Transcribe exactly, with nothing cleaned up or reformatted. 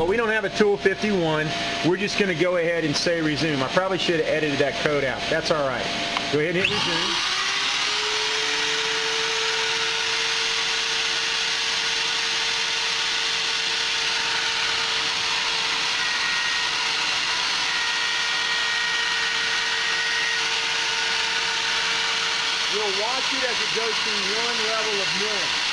Well, we don't have a tool fifty-one. We're just going to go ahead and say resume. I probably should have edited that code out. That's all right. Go ahead and hit resume. You'll watch it as it goes through one level of milling.